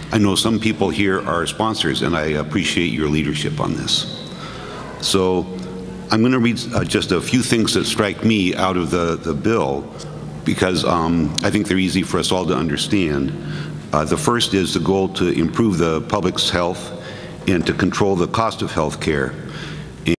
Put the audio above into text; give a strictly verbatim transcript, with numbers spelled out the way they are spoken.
I know some people here are sponsors, and I appreciate your leadership on this. So I'm going to read uh, just a few things that strike me out of the, the bill, because um, I think they're easy for us all to understand. Uh, the first is the goal to improve the public's health and to control the cost of health care.